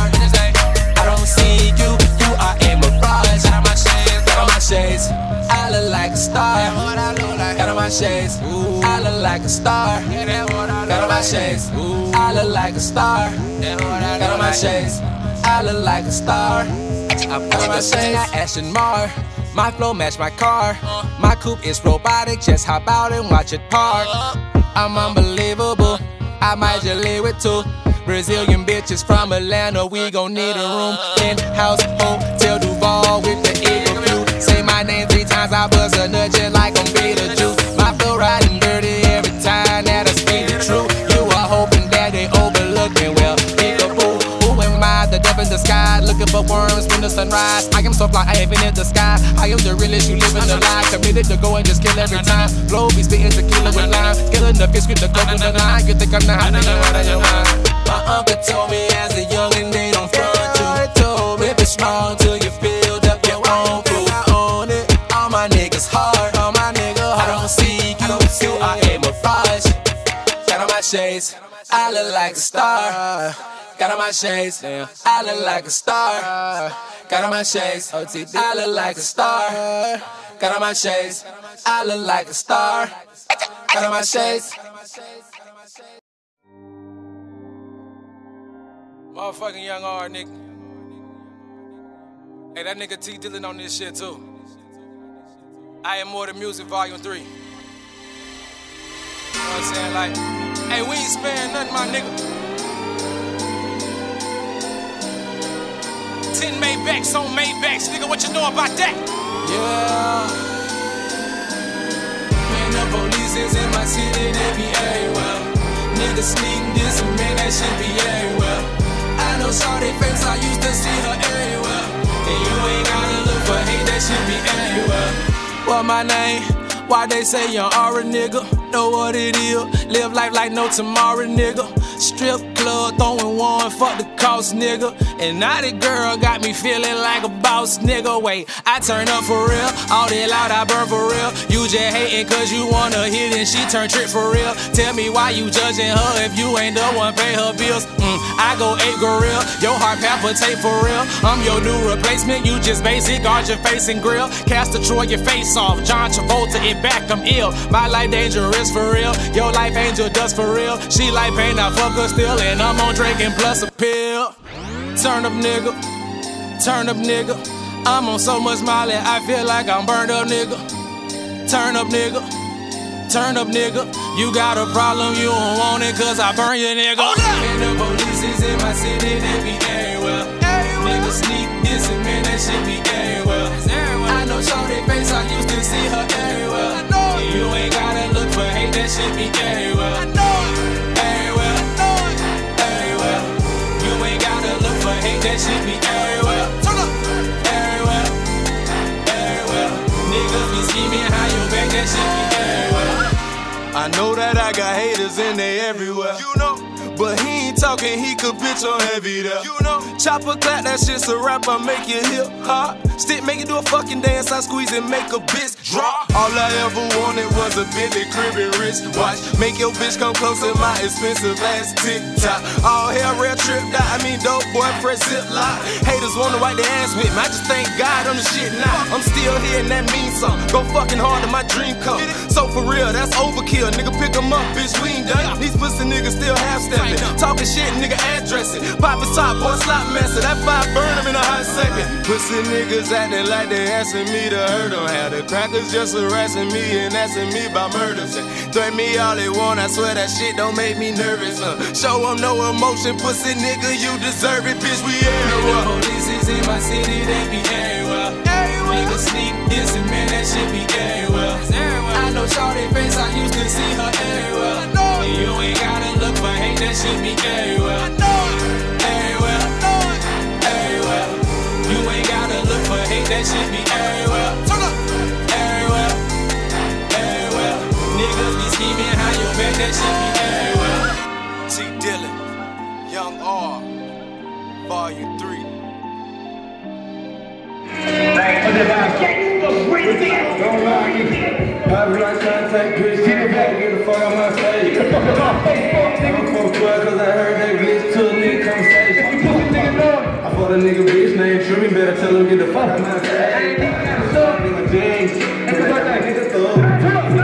I don't see you, you are a mirage. Got on my shades, got on my shades. I look like a star. Got on my shades. I look like a star. Got on my shades. I look like a star. Got on my shades. I look like a star. I got on my shades. I Ashton Mar. My flow match my car. My coupe is robotic. Just hop out and watch it park. I'm unbelievable. I might just live with two Brazilian bitches from Atlanta. We gon' need a room. In-house hotel Duval with the eagle view. Say my name 3 times, I buzz a nut just like I'm Beetlejuice. My flow riding dirty every time that I speak the truth. You are hoping that they overlook me, well, peekaboo. Who am I, the dove in the sky, looking for worms when the sunrise? I am so fly, I ain't been in the sky. I am the realest, you living the lie. Committed to go and just kill every time. Flow be spitting tequila with lime. Killing the fish with the coke with the line. You think I'm not hot, nigga, out of your mind. My uncle told me as a youngin' they don't front you. Rip it strong till you build up your own food. I own it. All my niggas hard. All my niggas hard. I don't see you, you are a mirage. Got on my shades. I look like a star. Got on my shades. I look like a star. Got on my shades. I look like a star. Got on my shades. I look like a star. Got on my shades. Motherfucking young R, nigga. Hey, that nigga T Dillon on this shit too. I Am More Than Music, Volume 3. You know what I'm saying? Like, hey, we ain't sparing nothing, my nigga. 10 Maybachs on Maybachs, nigga, what you know about that? Yeah. Man, the police is in my city, they be everywhere. Niggas sneak this and man, that shit be everywhere. I know shorty face, I used to see her everywhere. And you ain't gotta look for hate, that shit be everywhere. What my name? Why they say young R, nigga? Know what it is, live life like no tomorrow, nigga. Strip club, throwing one, fuck the cost, nigga. And now that girl got me feeling like a boss, nigga. Wait, I turn up for real, all that loud I burn for real. You just hating cause you wanna hit and she turn trick for real. Tell me why you judging her if you ain't the one pay her bills. I go 8 gorilla, your heart palpitate for real. I'm your new replacement, you just basic, guard your face and grill. Cast the Troy your face off, John Travolta it back, I'm ill. My life dangerous for real, your life angel dust for real. She like pain, I fuck her still, and I'm on drinking plus a pill. Turn up nigga, turn up nigga. I'm on so much Molly, I feel like I'm burned up nigga. Turn up nigga, turn up nigga. You got a problem, you don't want it cause I burn you nigga. And the police is in my city, they be everywhere. Niggas sneak this and man, that shit be everywhere. I know shorty face, I used to see her everywhere. You ain't gotta look for hate, that shit be everywhere. Everywhere, everywhere. You ain't gotta look for hate, that shit be everywhere. Everywhere, everywhere. Niggas be scheming how you back, that shit be everywhere. I know that I got haters and they everywhere. You know. But he ain't talking, he could bitch on heavy there. You know, chopper clap, that shit's a rap, I make you hip hop. Stick, make it do a fucking dance, I squeeze and make a bitch drop. All I ever wanted was a Bentley crib and wrist watch. Make your bitch come close in my expensive ass TikTok. All hell real tripped out, I mean dope boy fresh ziplock. Haters wanna wipe their ass with me, I just thank God I'm the shit now. I'm still here and that means something. Go fucking hard and my dream come. So for real, that's overkill, nigga pick 'em up, bitch we ain't done. These pussy niggas still half stepping. Talk talking shit, nigga address it. Pop his top, boy, slap messing. That fire burn him in a hot second. Pussy niggas acting like they asking me to hurt them. How the crackers just harassing me and asking me about murders. Threaten me all they want, I swear that shit don't make me nervous. Show them no emotion, pussy nigga, you deserve it, bitch, we everywhere. Police is in my city, they be everywhere. Niggas sneak this and man, that shit be everywhere. I know shorty face, I used to see her everywhere. You ain't gotta look for hate, that shit be everywhere. Everywhere, everywhere. You ain't gotta look for hate, that shit be everywhere. Everywhere, everywhere. Niggas be scheming how you bet, that shit be everywhere. T. Dillon, Young R, Volume 3. I'm not trying to take pictures, get the fuck out my stage. I'm from 12 cause I heard they bitch to a nigga conversation. I fought a nigga bitch named Truman, better tell him get the fuck out my stage. Nigga James, get the thug.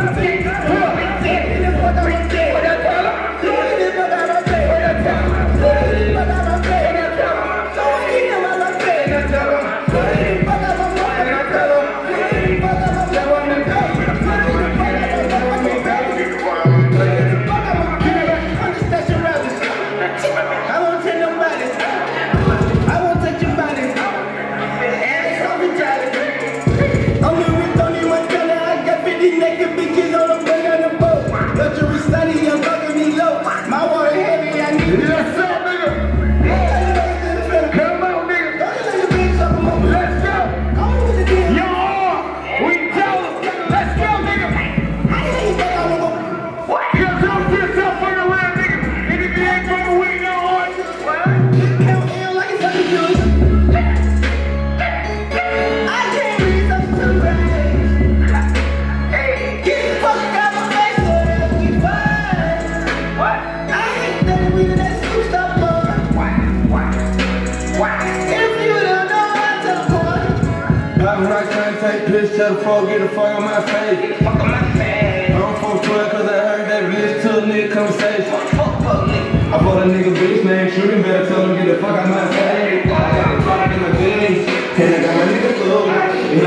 Tell the folk get the fuck out my face. Fuck on my face. I'm from 12 cause I heard that bitch to a nigga conversation. I fought a nigga bitch named Truman, better tell him get the fuck out my face. I got a fuck in my jeans, and I got my nigga clothes. And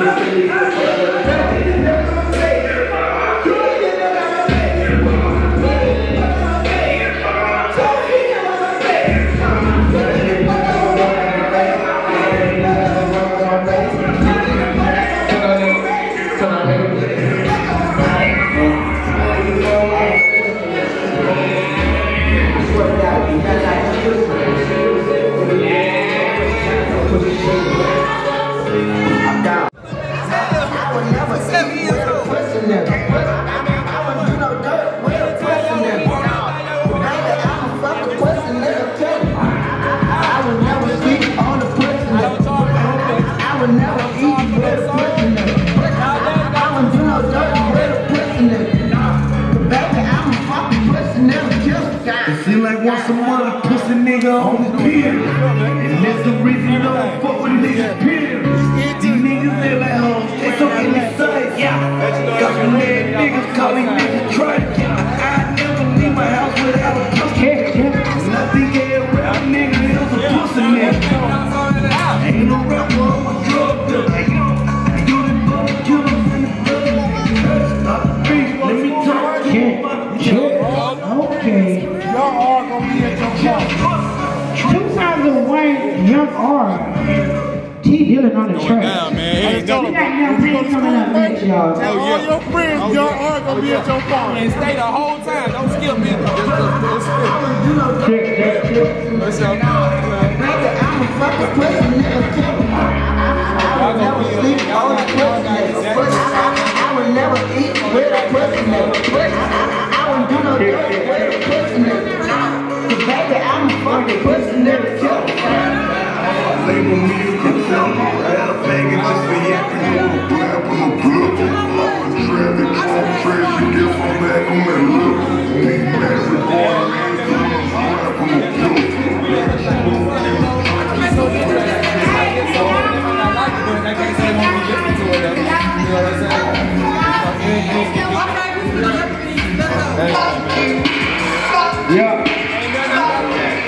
want some other pussy nigga on his pier. And that's the reason you don't fuck with niggas, period. These niggas live at home, they so in the sight, yeah. Got some mad niggas call me niggas try to get. I never leave my house without a pussy. And I think every rap nigga is a pussy nigga. Ain't no rapper, I'm a drug dealer. You the bug killers in the blood. Stop the beat, let me talk to you. Okay. Young R gonna be at your car. 2001, Young R. T. Dillon on the track. Down, man. We got campaign coming up next, y'all. Tell all your friends, Young R gonna be at your car. And stay the whole time. Don't skip me. What's up? I'm a fucking pussy nigga. I would never sleep on a pussy nigga. I would never eat with a pussy nigga. I wouldn't do no dirty with a pussy nigga. Cause baby, I'm a fucking pussy nigga. Label me as a film, I had a faggot just for yapping. Black on the book, I'm a traffic, I'm trash, you get from back on that look. Big bags of boy, black on the book. I can't say when we listen to it, you know what I'm saying? Yeah.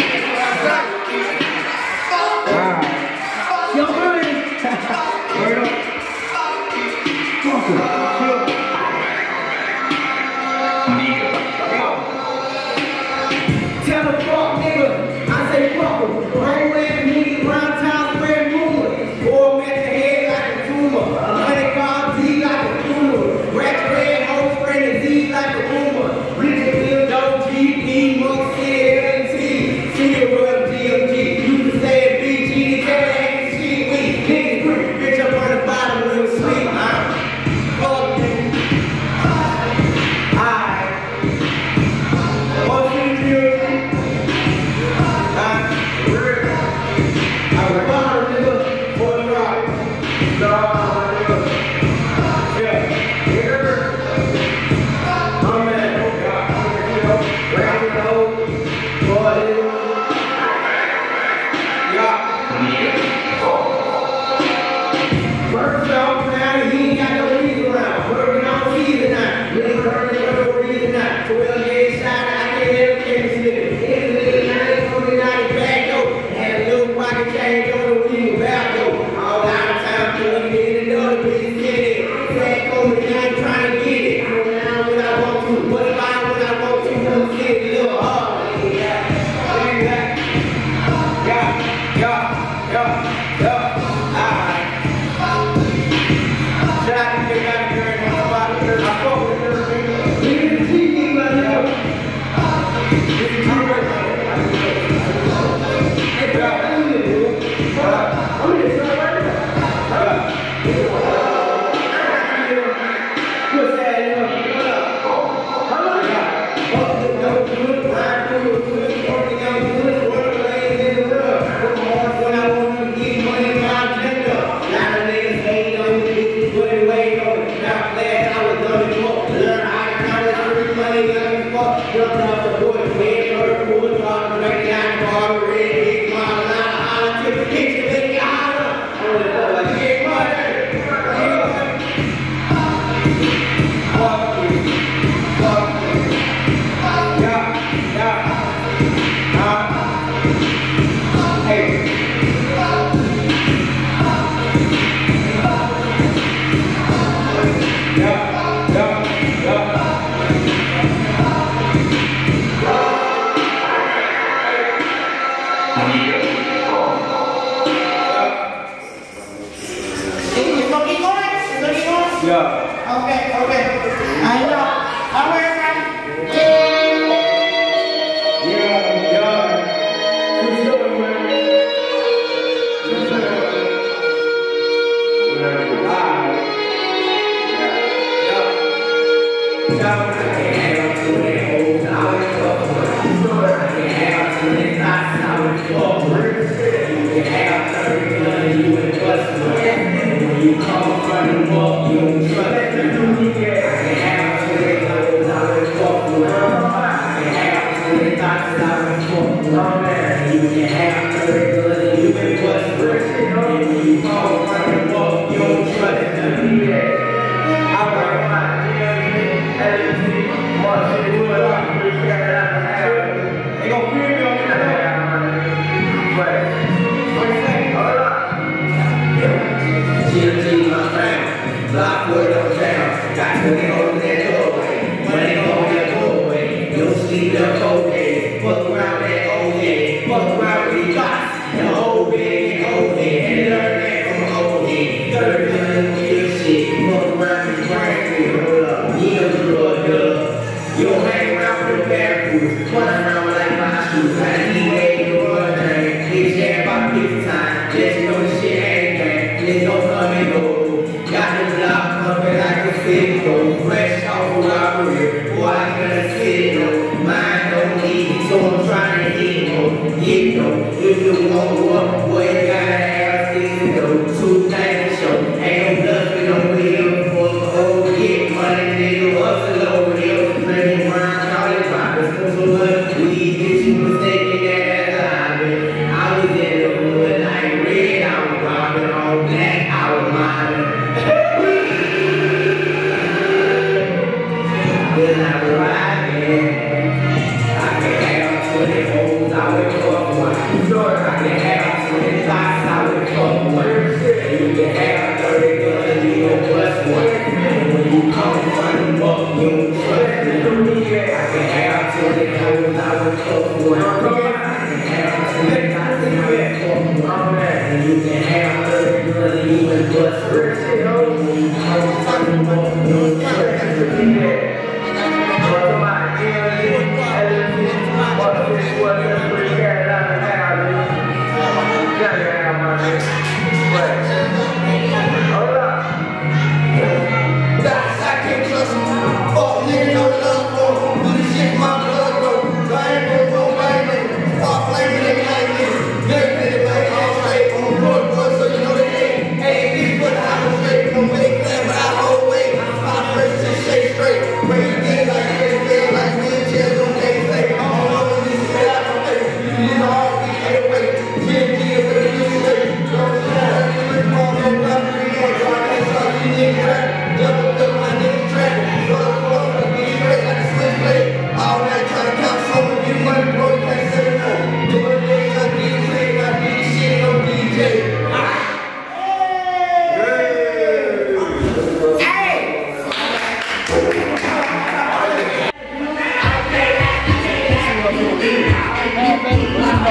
I can have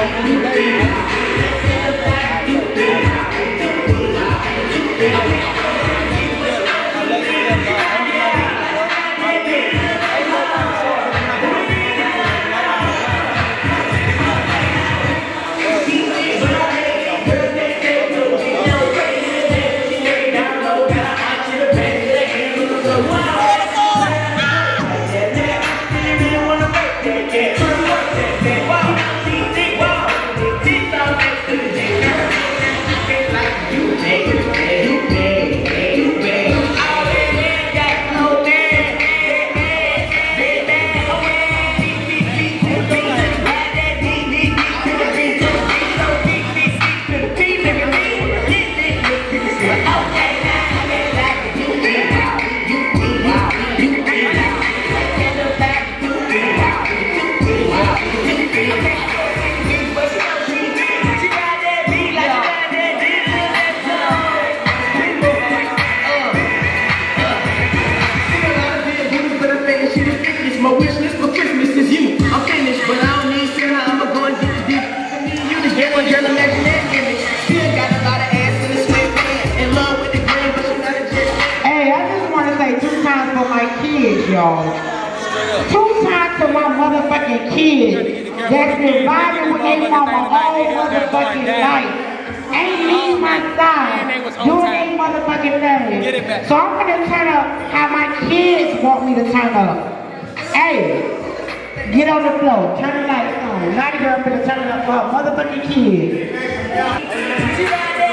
Y'all. 2 times to my motherfucking kids that's been vibing with their mama all motherfucking night. Ain't leave my side doing their motherfucking family. So I'm gonna turn up how my kids want me to turn up. Hey, get on the floor, turn the lights on. Naughty girl finna turn it up for her motherfucking kids.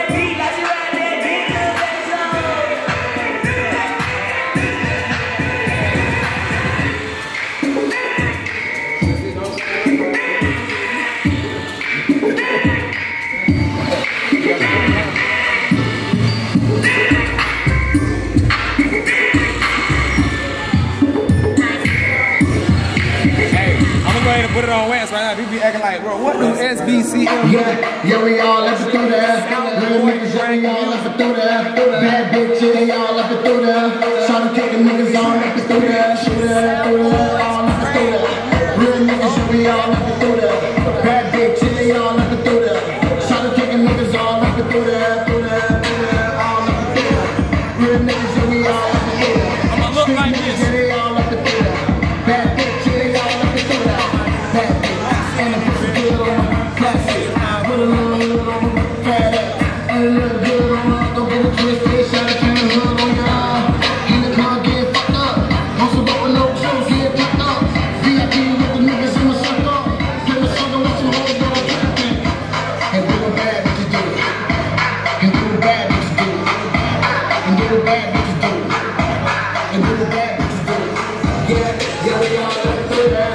Put it on wax right now. People be acting like, bro, what do SBCM? Yeah, we all up and through there. Real niggas, yeah, we all up and through there. Bad bitches, they all up and through there. Trying to take the niggas on up and through there. Shoot there, through there, all up and through there. Real niggas, yeah, we all up and through there. Bad bitches, they all up and through there. Trying to take the niggas all up and through there, through there, all up and through there. Real niggas, yeah, we all up and through there. I'ma look like this. Yeah, they all up and through there. Bad bitches, they all up and through there. And the pussy good on my plastic. Put a little on my fat ass. And a little good on my, don't get it twisted. Shot a can of hood on y'all. In the car getting fucked up. On some dope with no clothes, getting fucked up. VIP with the niggas in my circle. Get my circle with some hoes that I can't think. And do the bad bitches do it. And do the bad bitches do it. And do the bad bitches do it. And do the bad bitches do it. Yeah, we all up and through that.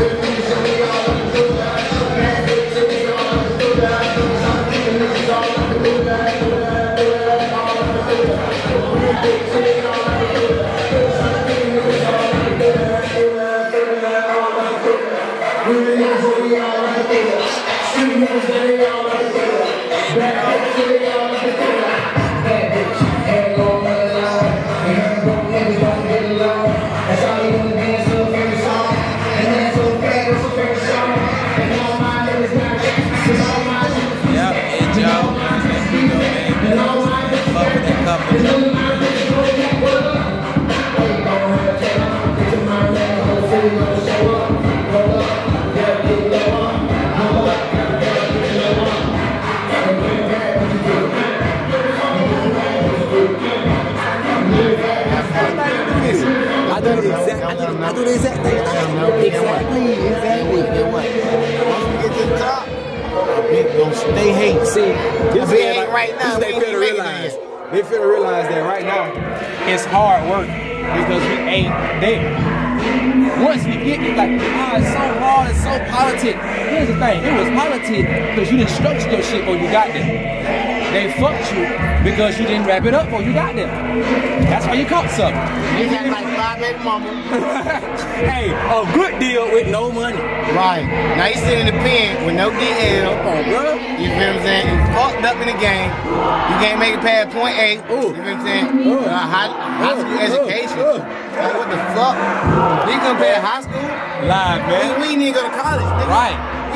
I do the exact thing. Exactly. Then what? Once we get to the top, we gonna stay hate. See, this ain't right now. They feel to realize. They feel to realize that right now it's hard work because we ain't there. Once we get it, like, it's so hard, it's so politic. Here's the thing, it was politic because you didn't structure your shit or you got there. They fucked you because you didn't wrap it up or you got there. That's why you caught something. They had like 5 baby mama. Hey, a good deal with no money. Right. Now you sit in the pen with no DL. Oh, bro. You feel what I'm saying? You fucked up in the game. You can't make it past point A. Ooh. You feel what I'm saying? High school education. Like, what the fuck? You compare high school? Live, man. We didn't even go to college, nigga. Right. We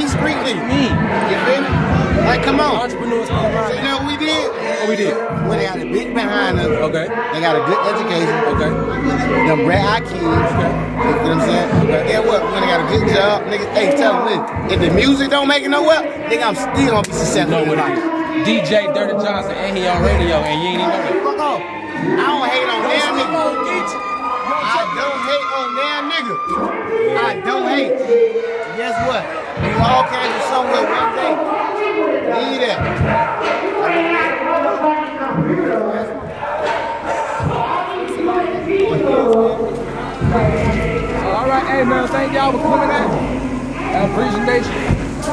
We street niggas. You feel me? Like, come on. Entrepreneurs come around. So you know what we did? What we did? Well, they got a bitch behind us. Okay. They got a good education. Okay. Them bred our kids. Okay. You feel what I'm saying? Okay. Guess what? When they got a good job, niggas, hey, tell them this. If the music don't make it nowhere, nigga, I'm still gonna be successful in life. DJ Dirty Johnson, and he on radio, and you ain't even know that. Fuck off. I don't hate on damn nigga. I don't hate on damn nigga. I don't hate. Guess what? We all came from somewhere one day. Need that. All right, hey man, thank y'all for coming out. I appreciate you.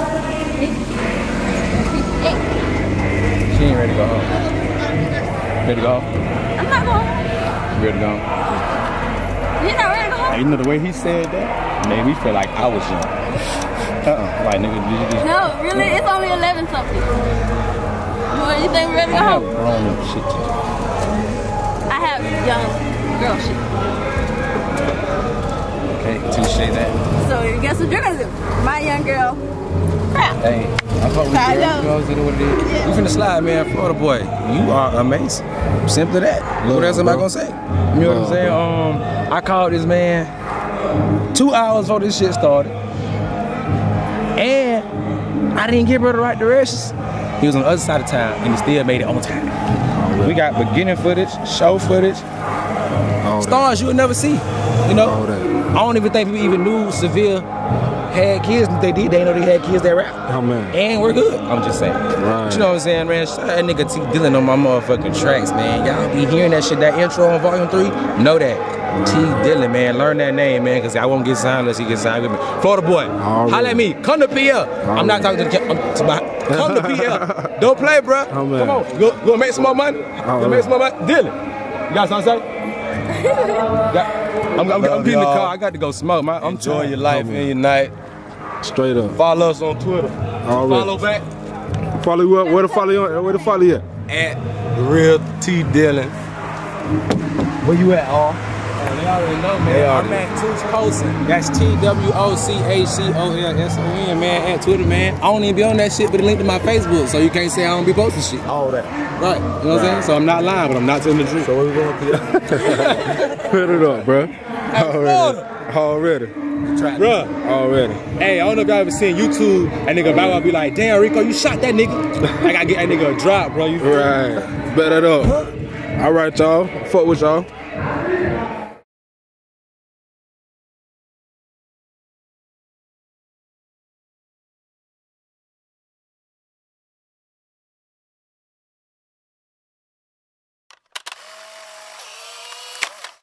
She ain't ready to go home. Ready to go home? I'm not going home. Ready to go home? You're not ready to go home? You know the way he said that made me feel like I was young. Like nigga, did you just... No, really, it's only 11 something. What, you think we're ready to go I have home? grown up shit to do. I have young girl shit. Okay, touche that. So guess what you're gonna do? My young girl. Crap. Hey, I thought we girls did what it is. Yeah. You finna slide, man, Florida boy. You are amazing. Simple that. What else am I gonna say? You know what I'm saying? I called this man 2 hours before this shit started. And I didn't give her the right directions. He was on the other side of town and he still made it on time. We got beginning footage, show footage, stars you would never see. You know? I don't even think people even knew Seville had kids. If they did, they know they had kids that rap. Oh man. And we're good. I'm just saying. Right. You know what I'm saying, man? Shout out that nigga T Dillon on my motherfucking tracks, man. Y'all be hearing that shit, that intro on Volume 3. Know that. T Dillon, man. Learn that name, man, because I won't get signed unless he gets signed with me. Florida boy. Holla at me. Come to PL. I'm not talking to the come to PL. Don't play, bro. Come on. Go make some more money. Go make some more money. Dillon. You got something to say? I'm getting in the car. I got to go smoke. I'm enjoying your life and your night. Straight up. Follow us on Twitter. Follow back. Follow you up. Where to follow you? Where to follow you at? At the real T Dillon. Where you at, all? They already know, man. I'm at Tooch Colson. That's TWOCHCOLSON, man. At Twitter, man. I don't even be on that shit, but it linked to my Facebook, so you can't say I don't be posting shit. All that. Right. You know what I'm saying? So I'm not lying, but I'm not telling the truth. So where we going to Put it up, bro. Already. Bruh. Already. Hey, I don't know if y'all ever seen YouTube, that nigga Bow Wow be like, damn, Rico, you shot that nigga. I gotta get that nigga a drop, bro. You right. Bet it up. All right, y'all. Fuck with y'all.